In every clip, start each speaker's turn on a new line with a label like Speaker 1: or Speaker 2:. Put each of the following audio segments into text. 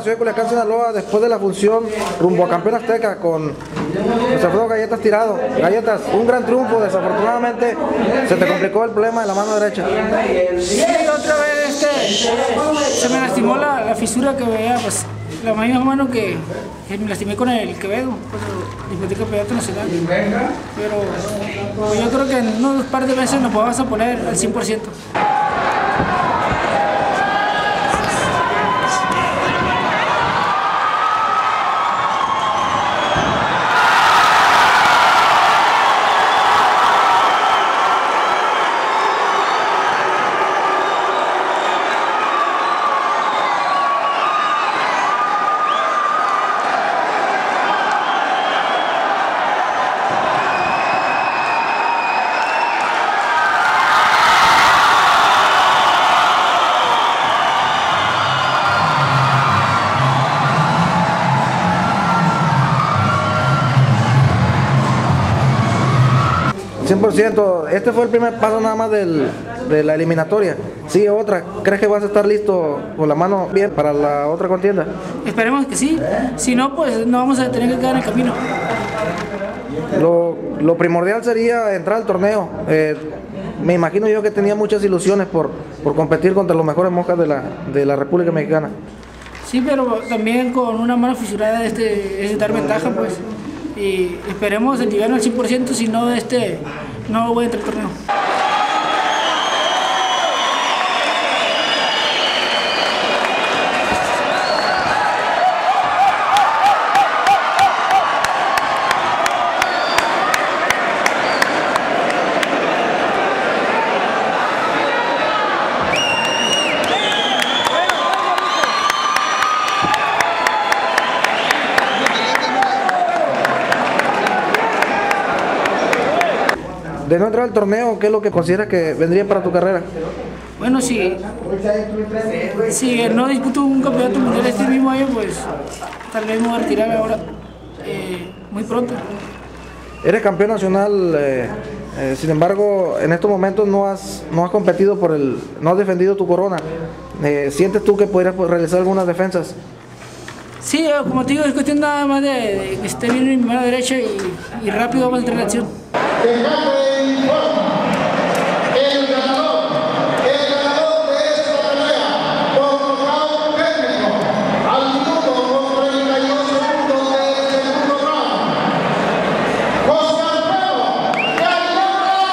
Speaker 1: ciudad de Culiacán, Sinaloa, después de la función rumbo a Campeón Azteca con nuestro Alfredo Galletas Tirado. Galletas, un gran triunfo, desafortunadamente se te complicó el problema de la mano derecha.
Speaker 2: Sí, otra vez se me lastimó la fisura que veía, pues la misma mano que me lastimé con el Quevedo, disputé campeonato nacional. Pero pues, yo creo que en unos par de meses nos vamos a poner al 100%.
Speaker 1: Este fue el primer paso nada más de la eliminatoria. Sigue otra. ¿Crees que vas a estar listo con la mano bien para la otra contienda?
Speaker 2: Esperemos que sí. Si no, pues no vamos a tener que quedar en el camino.
Speaker 1: Lo primordial sería entrar al torneo. Me imagino yo que tenía muchas ilusiones por competir contra los mejores moscas de la República Mexicana.
Speaker 2: Sí, pero también con una mano fisurada es dar ventaja, pues. Y esperemos llegar al 100%, si no, no voy a entrar al torneo.
Speaker 1: De no entrar al torneo, ¿qué es lo que consideras que vendría para tu carrera?
Speaker 2: Bueno, si no disputo un campeonato mundial este mismo año, pues tal vez me voy a retirar ahora, muy pronto.
Speaker 1: Eres campeón nacional, sin embargo, en estos momentos no has competido no has defendido tu corona. ¿Sientes tú que podrías realizar algunas defensas?
Speaker 2: Sí, como te digo, es cuestión nada más de que esté bien en mi mano derecha y rápido vamos a entrar en acción.
Speaker 3: El ganador de esta pelea por nocaut técnico al minuto con 32 segundos del segundo round, José Alfredo Galletas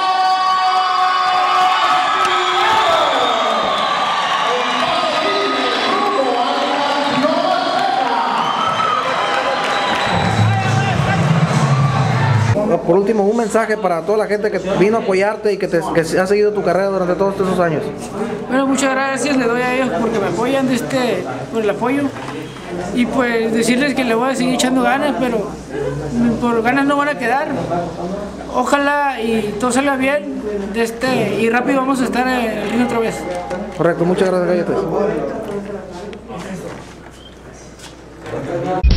Speaker 1: Tirado. Por último, un mensaje para toda la gente que vino a apoyarte y que ha seguido tu carrera durante todos estos años.
Speaker 2: Bueno, muchas gracias, le doy a ellos porque me apoyan por el apoyo. Y pues decirles que le voy a seguir echando ganas, pero por ganas no van a quedar. Ojalá y todo salga bien y rápido vamos a estar en el ring otra vez.
Speaker 1: Correcto, muchas gracias, Galletas.